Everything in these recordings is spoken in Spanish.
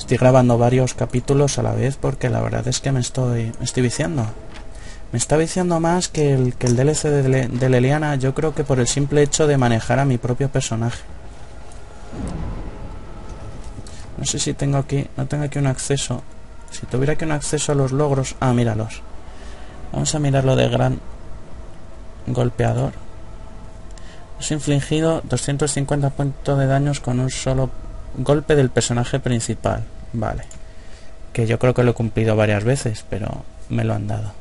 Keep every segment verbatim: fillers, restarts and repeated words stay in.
Estoy grabando varios capítulos a la vez porque la verdad es que me estoy, me estoy viciando. Me está viciando más que el, que el D L C de, de, de Leliana, yo creo que por el simple hecho de manejar a mi propio personaje. No sé si tengo aquí, no tengo aquí un acceso. Si tuviera aquí un acceso a los logros... Ah, míralos. Vamos a mirar lo de gran golpeador. Has infligido doscientos cincuenta puntos de daños con un solo golpe del personaje principal. Vale. Que yo creo que lo he cumplido varias veces, pero me lo han dado.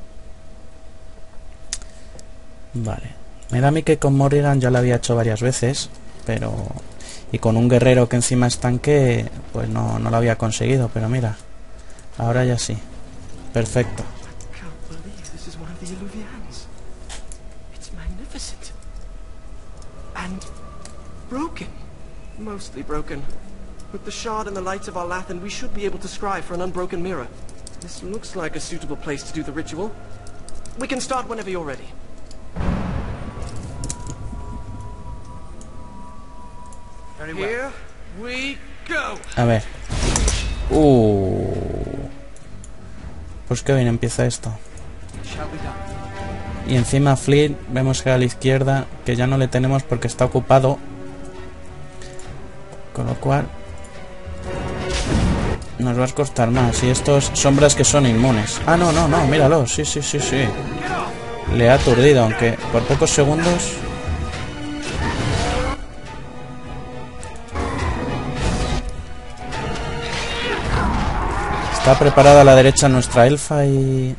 Vale. Me da a mí que con Morrigan ya lo había hecho varias veces, pero... Y con un guerrero que encima es tanque, pues no, no lo había conseguido, pero mira. Ahora ya sí. Perfecto. And broken. Mostly broken. With the shard and the lights of Arlathan, we should be able to scry for an unbroken mirror. This looks like a suitable place to do the ritual. We can start whenever you're ready. Very well. Here we go. A ver. Uh. Pues que bien empieza esto. Y encima Fleet, vemos que a la izquierda, que ya no le tenemos porque está ocupado. Con lo cual nos va a costar más. Y estos sombras que son inmunes. Ah, no, no, no, míralo. Sí, sí, sí, sí. Le ha aturdido, aunque por pocos segundos. Está preparada a la derecha nuestra elfa y...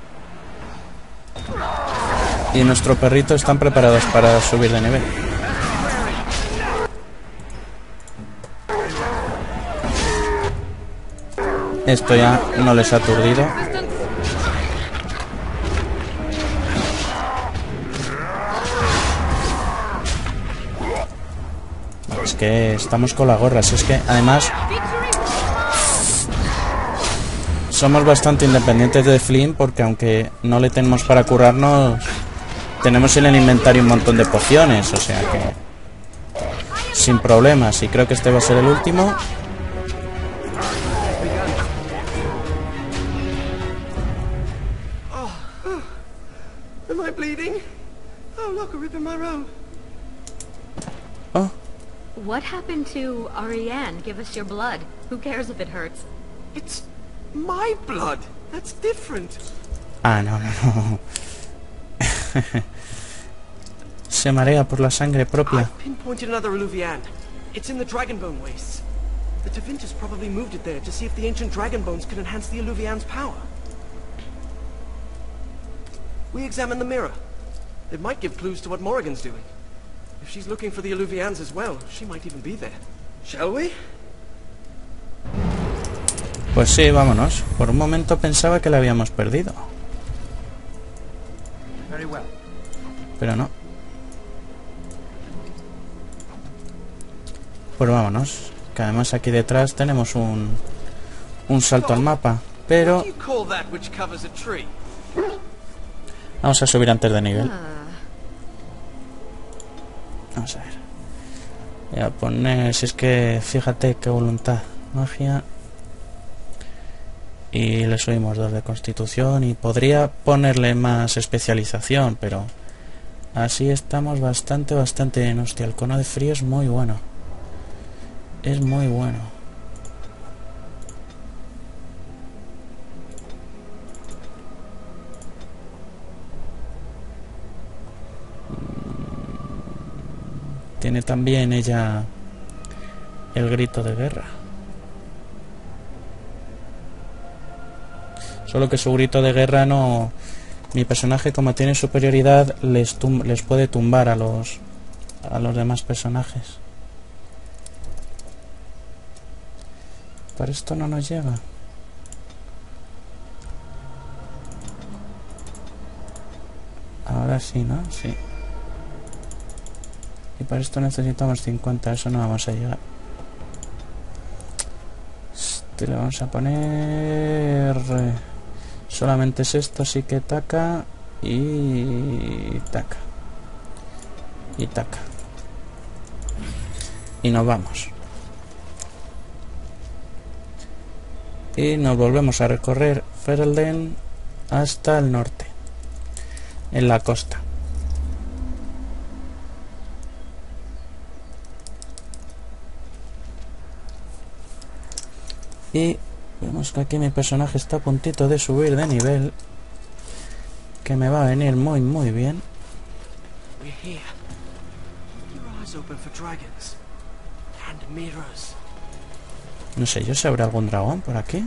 Y nuestro perrito están preparados para subir de nivel. Esto ya no les ha aturdido. Es que estamos con la gorra. Si es que además somos bastante independientes de Flynn, porque aunque no le tenemos para curarnos, tenemos en el inventario un montón de pociones, o sea que sin problemas. Y creo que este va a ser el último. Am I bleeding? Oh, look, a rip in my robe. Oh. What happened to Ariane? Give us your blood. Who cares if it hurts? It's my blood. That's different. Ah, no, no, no. Se marea por la sangre propia. I've pinpointed another Eluvian. It's in the Dragonbone wastes. The Tevintus probably moved it there to see if the ancient Dragonbones could enhance the Eluvian's power. We examine the mirror. It might give clues to what Morrigan's doing. If she's looking for the Eluvians as well, she might even be there. Shall we? Pues sí, vámonos. Por un momento pensaba que la habíamos perdido. Very well. Pero no. Pues vámonos. Que además aquí detrás tenemos un un salto al mapa. Pero vamos a subir antes de nivel. Vamos a ver. Voy a poner... Si es que... Fíjate qué voluntad. Magia. Y le subimos dos de constitución. Y podría ponerle más especialización, pero... Así estamos bastante, bastante bien. Hostia, el cono de frío es muy bueno. Es muy bueno. Tiene también ella el grito de guerra. Solo que su grito de guerra no... Mi personaje, como tiene superioridad, les, tum les puede tumbar a los a los demás personajes. Para esto no nos llega. Ahora sí, ¿no? Sí. Y para esto necesitamos cincuenta, eso no vamos a llegar. Este le vamos a poner... Solamente es esto, así que taca y taca. Y taca. Y nos vamos. Y nos volvemos a recorrer Ferelden hasta el norte, en la costa. Y vemos que aquí mi personaje está a puntito de subir de nivel, que me va a venir muy muy bien. No sé yo si habrá algún dragón por aquí.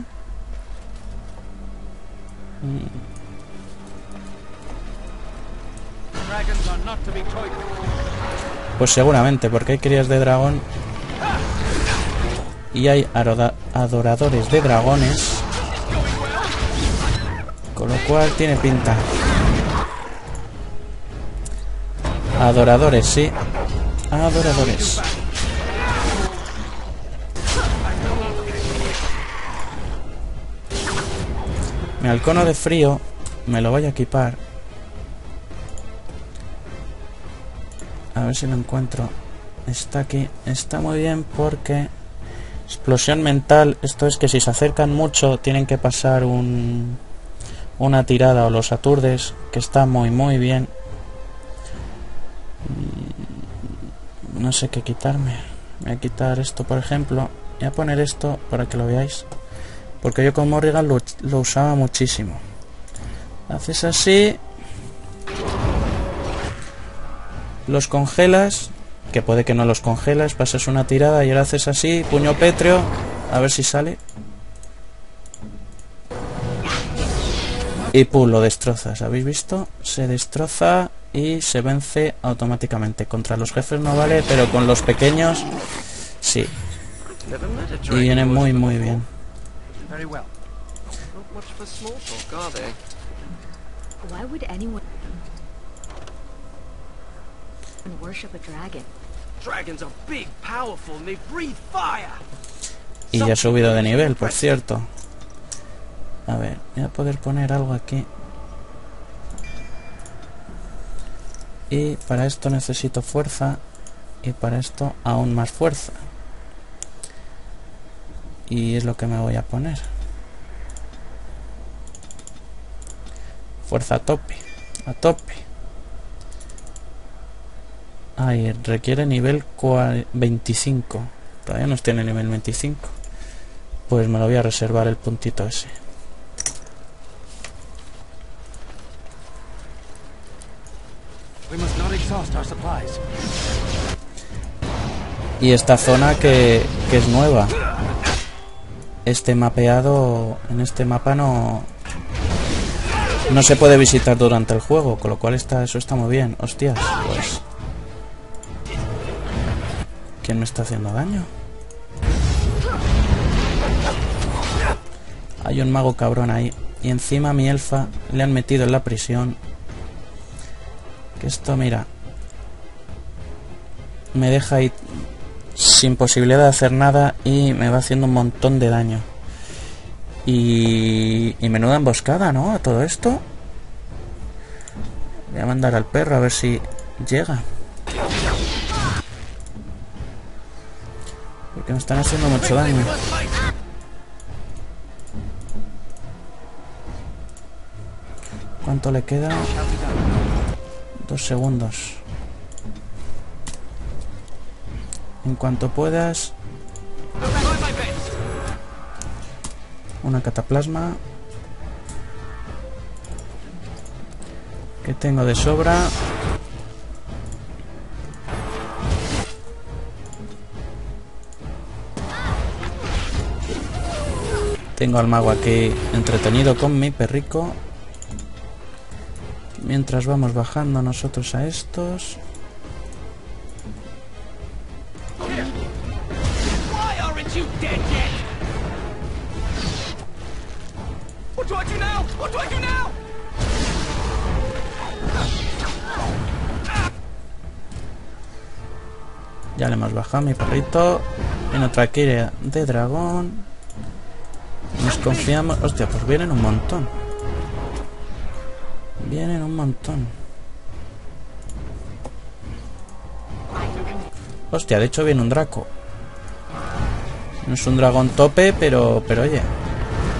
Mm. Pues seguramente, porque hay crías de dragón y hay adoradores de dragones, con lo cual tiene pinta. Adoradores, sí. Adoradores. Mi halcono de frío me lo voy a equipar. A ver si lo encuentro. Está aquí. Está muy bien porque... Explosión mental. Esto es que si se acercan mucho tienen que pasar un... una tirada o los aturdes. Que está muy muy bien. No sé qué quitarme. Voy a quitar esto por ejemplo. Voy a poner esto para que lo veáis. Porque yo con Morrigan lo, lo usaba muchísimo. Haces así. Los congelas. Que puede que no los congelas. Pasas una tirada y ahora haces así. Puño pétreo. A ver si sale. Y pum, lo destrozas. ¿Habéis visto? Se destroza y se vence automáticamente. Contra los jefes no vale, pero con los pequeños sí. Y viene muy muy bien. Very well. Not much for small talk, are they? Why would anyone worship a dragon? Dragons are big, powerful, and they breathe fire. Y ya he subido de nivel, por cierto. A ver, voy a poder poner algo aquí. Y para esto necesito fuerza. Y para esto aún más fuerza. Y es lo que me voy a poner. Fuerza a tope. A tope. Ahí, requiere nivel veinticinco. Todavía no tiene nivel veinticinco. Pues me lo voy a reservar el puntito ese. Y esta zona que, que es nueva. Este mapeado, en este mapa no no se puede visitar durante el juego, con lo cual está, eso está muy bien. Hostias, pues ¿quién me está haciendo daño? Hay un mago cabrón ahí. Y encima a mi elfa le han metido en la prisión. Que esto, mira, me deja ahí sin posibilidad de hacer nada y me va haciendo un montón de daño. Y, y menuda emboscada, ¿no? A todo esto. Voy a mandar al perro a ver si llega. Porque me están haciendo mucho daño. ¿Cuánto le queda? Dos segundos. En cuanto puedas. Una cataplasma. Que tengo de sobra. Tengo al mago aquí entretenido con mi perrico. Mientras vamos bajando nosotros a estos. Ya le hemos bajado a mi perrito. En otra quilla de dragón. Nos confiamos. Hostia, pues vienen un montón. Vienen un montón. Hostia, de hecho viene un Draco. No es un dragón tope, pero pero oye,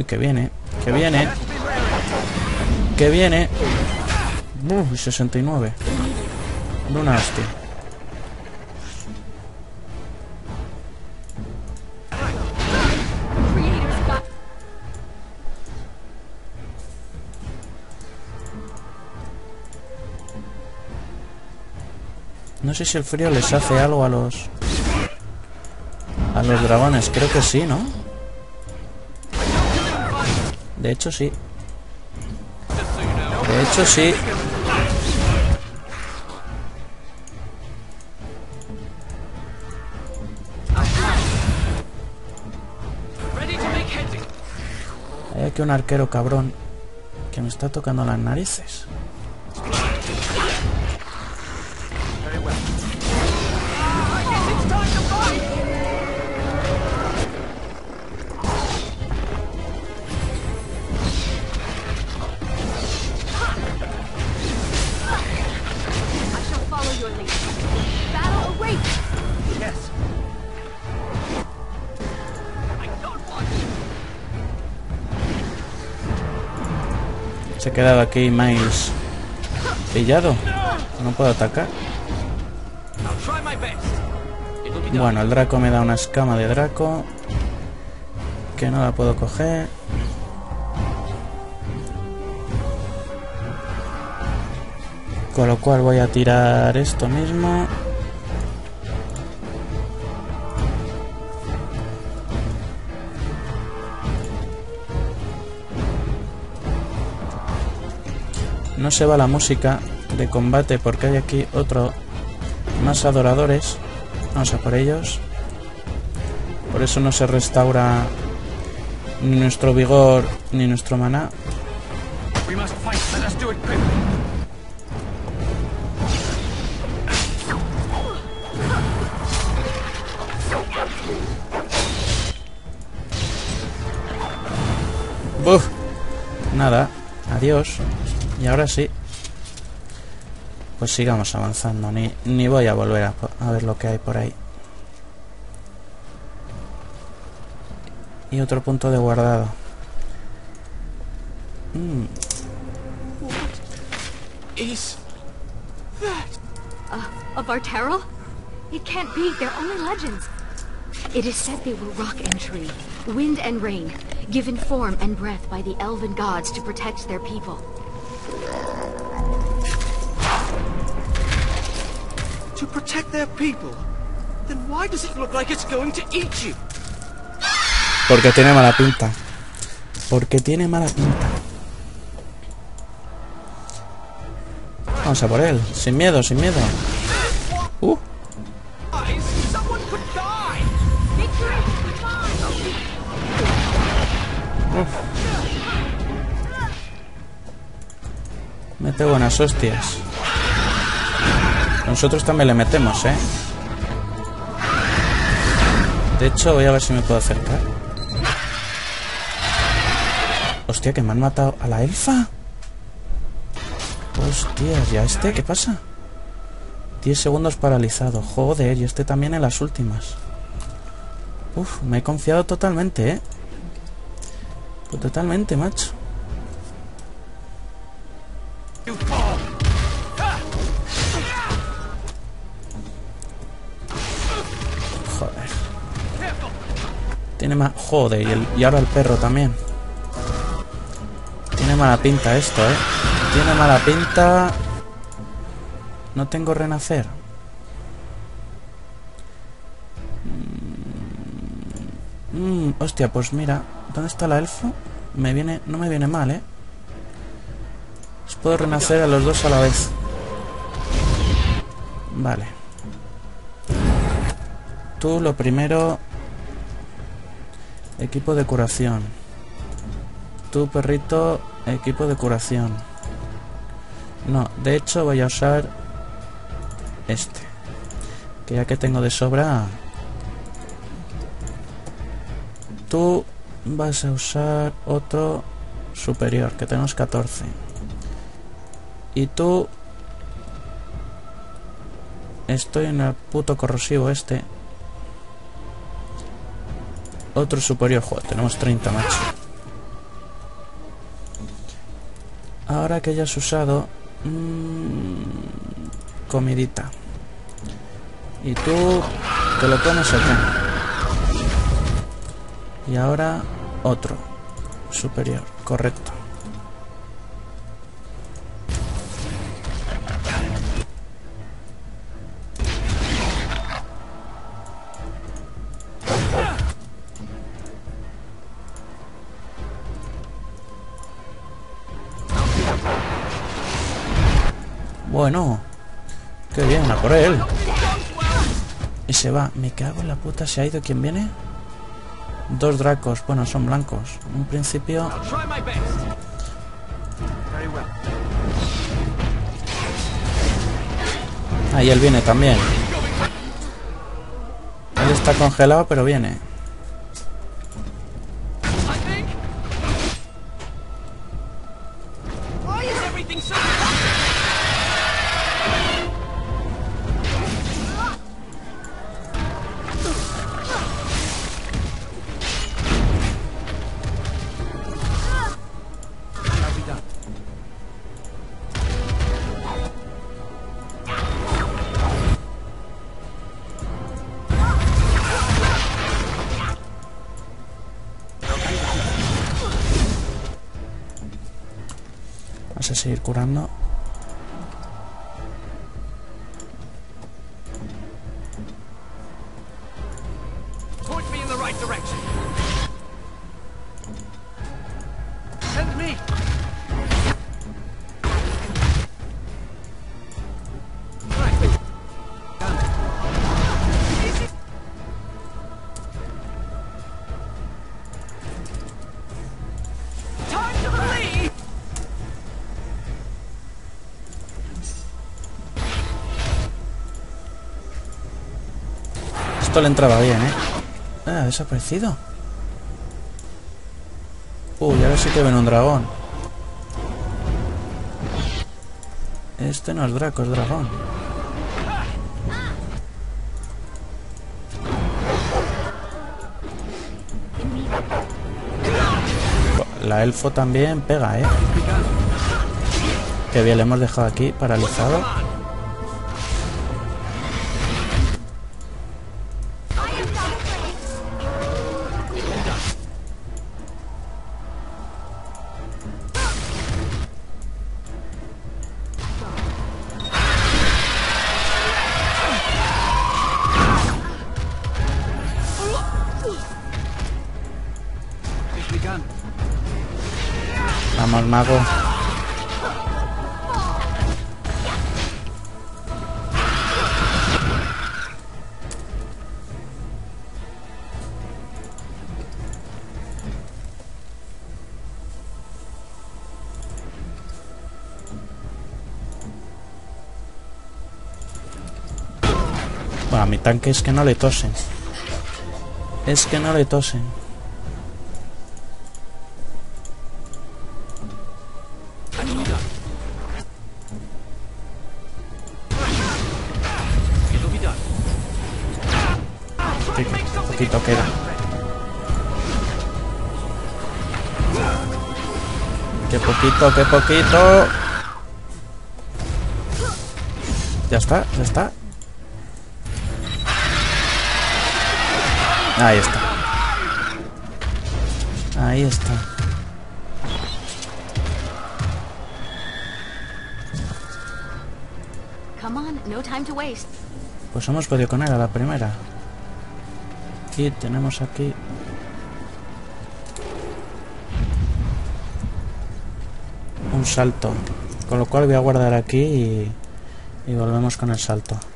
que viene, que viene, que viene. Uy, sesenta y nueve. De una hostia. No sé si el frío les hace algo a los... a los dragones. Creo que sí, ¿no? De hecho, sí. De hecho, sí. Hay aquí un arquero cabrón que me está tocando las narices. Se ha quedado aquí Miles pillado. No puedo atacar. Bueno, el Draco me da una escama de Draco que no la puedo coger. Con lo cual voy a tirar esto mismo. No se va la música de combate porque hay aquí otro más adoradores. Vamos a por ellos. Por eso no se restaura ni nuestro vigor ni nuestro maná. Buf. Nada, adiós. Y ahora sí. Pues sigamos avanzando. Ni, ni voy a volver a, a ver lo que hay por ahí. Y otro punto de guardado. Mm. Is that Uh, of Arterel? It can't be. They're only legends. It is said they were rock and tree, wind and rain, given form and breath by the elven gods to protect their people. to protect their people? Then why does it look like it's going to eat you? Porque tiene mala pinta. Porque tiene mala pinta. Vamos a por él. Sin miedo, sin miedo. Uh. Uf. Mete buenas hostias. Nosotros también le metemos, ¿eh? De hecho, voy a ver si me puedo acercar. Hostia, que me han matado a la elfa. Hostias, ¿ya este? ¿Qué pasa? diez segundos paralizado. Joder, y este también en las últimas. Uf, me he confiado totalmente, ¿eh? Pues totalmente, macho. Joder. Tiene más... Joder, y, el... y ahora el perro también. Tiene mala pinta esto, ¿eh? Tiene mala pinta... No tengo renacer. Mm, hostia, pues mira. ¿Dónde está la elfo? Me viene... No me viene mal, ¿eh? Os puedo renacer a los dos a la vez. Vale. Tú lo primero... Equipo de curación. Tú, perrito, equipo de curación. No, de hecho voy a usar este. Que ya que tengo de sobra... Tú vas a usar otro superior, que tenemos catorce. Y tú... Estoy en el puto corrosivo este. Otro superior. Joder, tenemos treinta, macho. Ahora que ya has usado... Mmm, comidita. Y tú... ¿te lo comes o qué? Y ahora... otro. Superior. Correcto. Bueno, qué bien, a por él. Y se va. Me cago en la puta, ¿se ha ido? ¿Quién viene? Dos dracos, bueno, son blancos. En un principio... Ahí él viene también. Él está congelado, pero viene. Vamos a seguir curando. Esto le entraba bien, ¿eh? Ah, ha desaparecido. Uy, ahora sí que ven un dragón. Este no es Draco, es dragón. La elfo también pega, ¿eh? Qué bien, le hemos dejado aquí paralizado. Vamos, mago. Bueno, a mi tanque es que no le tosen. Es que no le tosen. Qué poquito queda. Qué poquito, qué poquito. Ya está, ya está. Ahí está. Ahí está. Come on, no time to waste. Pues hemos podido con él a la primera. Aquí tenemos aquí. Un salto. Con lo cual voy a guardar aquí y, y volvemos con el salto.